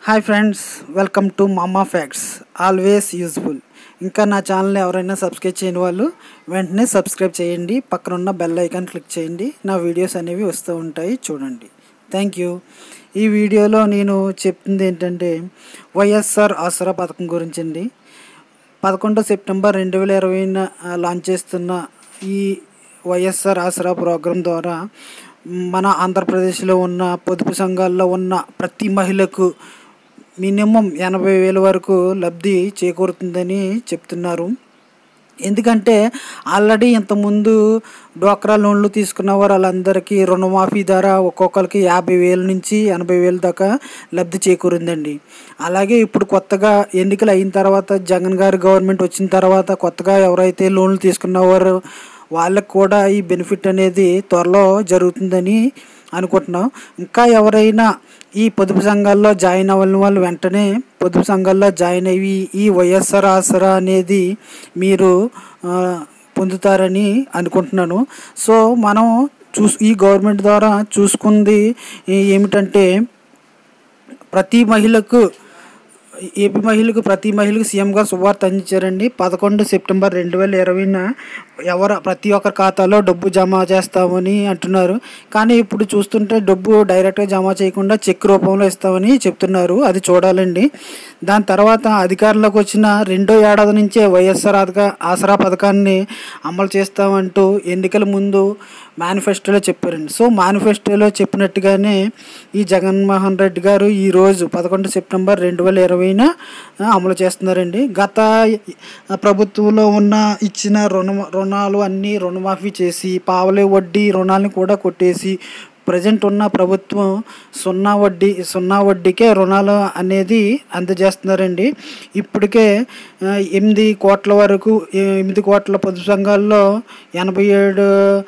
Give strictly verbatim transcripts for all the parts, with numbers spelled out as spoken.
Hi friends, welcome to Mama facts. Always useful. ఇంకా నా channel ఎవరైనా సబ్స్క్రైబ్ చేయని వాళ్ళు వెంటనే సబ్స్క్రైబ్ చేయండి. పక్కన ఉన్న బెల్ ఐకాన్ క్లిక్ చేయండి. నా వీడియోస్ అనేవి వస్తూ ఉంటాయి, చూడండి. Thank you. ఈ వీడియోలో నేను చెప్తుంది ఏంటంటే వైఎస్ఆర్ ఆసరా పథకం గురించి అండి. పదకొండో సెప్టెంబర్ రెండు వేల ఇరవైన లాంచ్ చేస్తున్న ఈ వైఎస్ఆర్ ఆసరా ప్రోగ్రాం ద్వారా మన ఆంధ్రప్రదేశ్లో ఉన్న పొదుపు సంఘాల్లో ఉన్న ప్రతి మహిళకు మినిమం ఎనభై వేల వరకు లబ్ధి చేకూరుతుందని చెప్తున్నారు. ఎందుకంటే ఆల్రెడీ ఇంతకుముందు డ్వాక్రా లోన్లు తీసుకున్న వారు వాళ్ళందరికీ రుణమాఫీ ద్వారా ఒక్కొక్కరికి యాభై వేల నుంచి ఎనభై వేల దాకా లబ్ధి చేకూరిందండి. అలాగే ఇప్పుడు కొత్తగా ఎన్నికలు అయిన తర్వాత జగన్ గారి గవర్నమెంట్ వచ్చిన తర్వాత కొత్తగా ఎవరైతే లోన్లు తీసుకున్నవారో వాళ్ళకు కూడా ఈ బెనిఫిట్ అనేది త్వరలో జరుగుతుందని అనుకుంటున్నాం. ఇంకా ఎవరైనా ఈ పొదుపు సంఘాల్లో జాయిన్ అవ్వని వాళ్ళు వెంటనే పొదుపు సంఘాల్లో జాయిన్ అయ్యి ఈ వైఎస్ఆర్ ఆసరా అనేది మీరు పొందుతారని అనుకుంటున్నాను. సో మనం చూస్ ఈ గవర్నమెంట్ ద్వారా చూసుకుంది ఏమిటంటే ప్రతి మహిళకు ఏపీ మహిళకు ప్రతి మహిళకు సీఎం గారు శుభవార్త అందించారండి. పదకొండు సెప్టెంబర్ రెండు వేల ఇరవైన ఎవరు ప్రతి ఒక్కరి ఖాతాలో డబ్బు జమ చేస్తామని అంటున్నారు. కానీ ఇప్పుడు చూస్తుంటే డబ్బు డైరెక్ట్గా జమ చేయకుండా చెక్ రూపంలో ఇస్తామని చెప్తున్నారు. అది చూడాలండి. దాని తర్వాత అధికారంలోకి వచ్చిన రెండో ఏడాది నుంచే వైఎస్ఆర్ ఆసరా పథకాన్ని అమలు చేస్తామంటూ ఎన్నికల ముందు మేనిఫెస్టోలో చెప్పారండి. సో మేనిఫెస్టోలో చెప్పినట్టుగానే ఈ జగన్మోహన్ రెడ్డి గారు ఈరోజు పదకొండు సెప్టెంబర్ రెండు వేల ఇరవైన అమలు చేస్తున్నారండి. గత ప్రభుత్వంలో ఉన్న ఇచ్చిన రుణ రుణాలు అన్నీ రుణమాఫీ చేసి పావలే వడ్డీ రుణాలను కూడా కొట్టేసి ప్రజెంట్ ఉన్న ప్రభుత్వం సున్నా వడ్డీ సున్నా వడ్డీకే రుణాలు అనేది అందజేస్తున్నారండి. ఇప్పటికే ఎనిమిది కోట్ల వరకు ఎనిమిది కోట్ల పొదుపు సంఘాల్లో ఎనభై ఏడు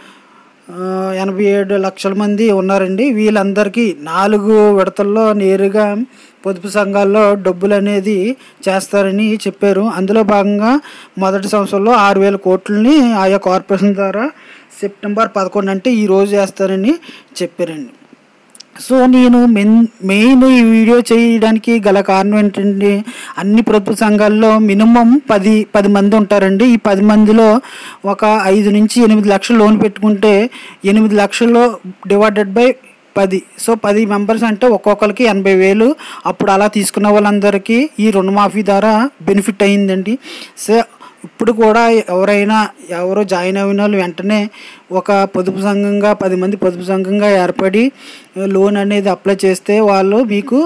ఎనభై ఏడు లక్షల మంది ఉన్నారండి. వీళ్ళందరికీ నాలుగు విడతల్లో నేరుగా పొదుపు సంఘాల్లో డబ్బులు అనేది చేస్తారని చెప్పారు. అందులో భాగంగా మొదటి సంవత్సరంలో ఆరు వేల కోట్లని ఆయా కార్పొరేషన్ ద్వారా సెప్టెంబర్ పదకొండు అంటే ఈరోజు చేస్తారని చెప్పారండి. సో నేను మెయిన్ మెయిన్ ఈ వీడియో చేయడానికి గల కారణం ఏంటంటే అన్ని ప్రభుత్వ సంఘాల్లో మినిమం పది పది మంది ఉంటారండి. ఈ పది మందిలో ఒక ఐదు నుంచి ఎనిమిది లక్షలు లోన్ పెట్టుకుంటే ఎనిమిది లక్షలు డివైడెడ్ బై పది, సో పది మెంబర్స్ అంటే ఒక్కొక్కరికి ఎనభై వేలు అప్పుడు అలా తీసుకున్న వాళ్ళందరికీ ఈ రుణమాఫీ ద్వారా బెనిఫిట్ అయ్యిందండి. సో ఇప్పుడు కూడా ఎవరైనా ఎవరో జాయిన్ అయిన వాళ్ళు వెంటనే ఒక పొదుపు సంఘంగా పది మంది పొదుపు సంఘంగా ఏర్పడి లోన్ అనేది అప్లై చేస్తే వాళ్ళు మీకు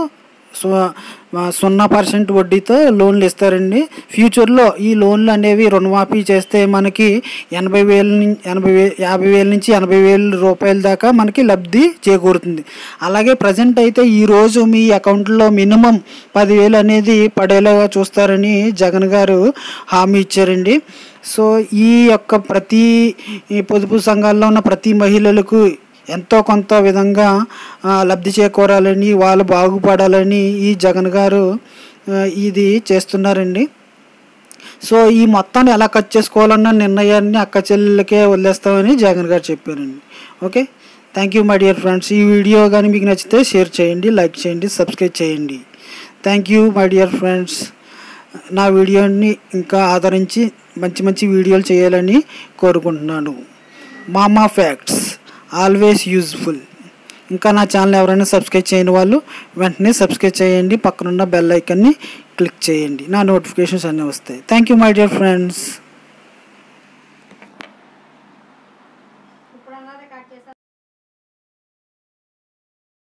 సున్నా పర్సెంట్ వడ్డీతో లోన్లు ఇస్తారండి. ఫ్యూచర్లో ఈ లోన్లు అనేవి రుణమాఫీ చేస్తే మనకి ఎనభై వేల ఎనభై వే యాభై వేల నుంచి ఎనభై వేల రూపాయల దాకా మనకి లబ్ధి చేకూరుతుంది. అలాగే ప్రజెంట్ అయితే ఈరోజు మీ అకౌంట్లో మినిమం పదివేలు అనేది పడేలాగా చూస్తారని జగన్ గారు హామీ ఇచ్చారండి. సో ఈ యొక్క ప్రతి పొదుపు సంఘాల్లో ఉన్న ప్రతి మహిళలకు ఎంతో కొంత విధంగా లబ్ధి చేకూరాలని వాళ్ళు బాగుపడాలని ఈ జగన్ గారు ఇది చేస్తున్నారండి. సో ఈ మొత్తాన్ని ఎలా ఖర్చు చేసుకోవాలన్న నిర్ణయాన్ని అక్క చెల్లెలకే వదిలేస్తామని జగన్ గారు చెప్పారండి. Okay, thank you my dear friends. ఈ వీడియో కానీ మీకు నచ్చితే షేర్ చేయండి, లైక్ చేయండి, సబ్స్క్రైబ్ చేయండి. Thank you my dear friends. నా వీడియోని ఇంకా ఆదరించి మంచి మంచి వీడియోలు చేయాలని కోరుకుంటున్నాను. మామా ఫ్యాక్ట్స్ ఆల్వేస్ యూజ్ఫుల్. ఇంకా నా ఛానల్ ఎవరైనా సబ్స్క్రైబ్ చేయని వాళ్ళు వెంటనే సబ్స్క్రైబ్ చేయండి. పక్కనున్న బెల్ ఐకాన్ని క్లిక్ చేయండి. నా నోటిఫికేషన్స్ అన్నీ వస్తాయి. Thank you my dear friends.